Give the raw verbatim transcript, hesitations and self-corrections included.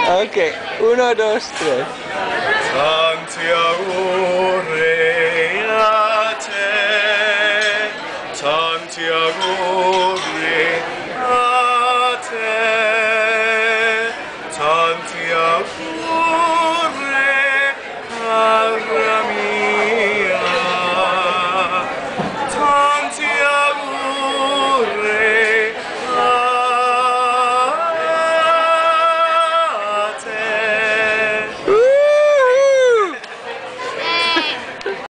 Ok, uno, dos, tres. Tanti auguri a te, tanti auguri a te, tanti auguri.